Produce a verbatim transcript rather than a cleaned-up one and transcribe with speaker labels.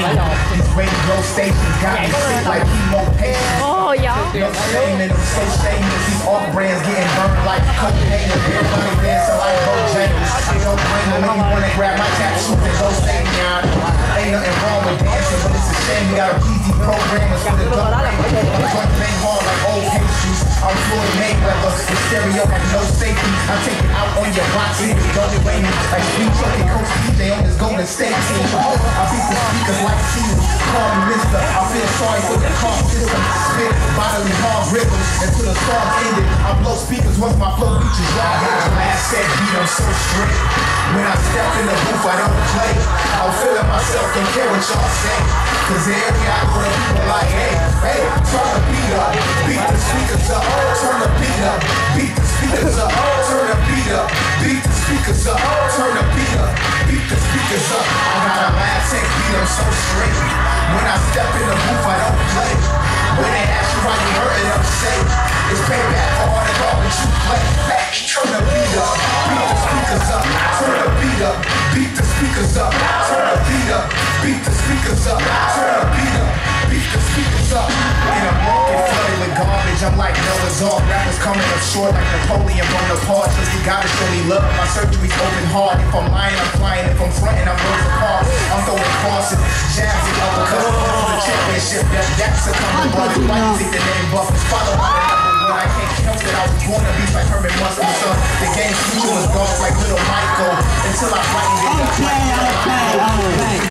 Speaker 1: These radio stations got me sick like chemo patients.
Speaker 2: Oh, yeah.
Speaker 1: No shame in them, so shameless. These off brands getting burned like cocaine. Everybody dancing like Bojangles. I don't blame them if you wanna grab my capsules and go stay down. Ain't nothing wrong with dancing, but it's a shame we got a P Z programmers for the dumb brain. Joint bang hard like old pastries. I'm Floyd Mayweather, with stereo like no safety. I take it out on your box, and it's going away like sweet chocolate Coach P J on this Golden State team. I beat the speakers like seasons. Call me mister. I feel sorry for the car system. Spit bodily hard rhythms until the song ended. I blow speakers once my flow reaches raw. Last set beat, I'm so strict. When I step in the booth, I don't play. I'm feeling myself, don't care what y'all say. Cause every hour people like, hey, hey, turn the beat up, beat the speakers up, turn the beat up, beat the speakers up, turn the beat up, beat the speakers up, turn the beat up, beat the speakers up. I got a mad tech beat, I'm so straight. When I step in the booth, I don't play. When they ask you why you hurting, I'm safe. It's payback for all the garbage you play. Back, turn the beat up, beat the speakers up, turn the beat up, beat the speakers up, turn the beat up, beat the speakers up, turn the beat up, beat the speakers up. In a market flooded with garbage, I'm like Noah's Ark. Rappers coming up short like Napoleon Bonaparte. Just you gotta show me love. My surgery's open hard. If I'm lying, I'm flying. If I'm fronting, I'm rolling apart. I'm throwing crosses, jabs and uppercuts. The championship, that, that's a coming brother. Why you take the name Buffett? Follow by the number one. I can't help that I was born to be like Herman Mustard. So the game's future was gone like little Michael. Until I frightened it.
Speaker 3: Okay, okay, okay.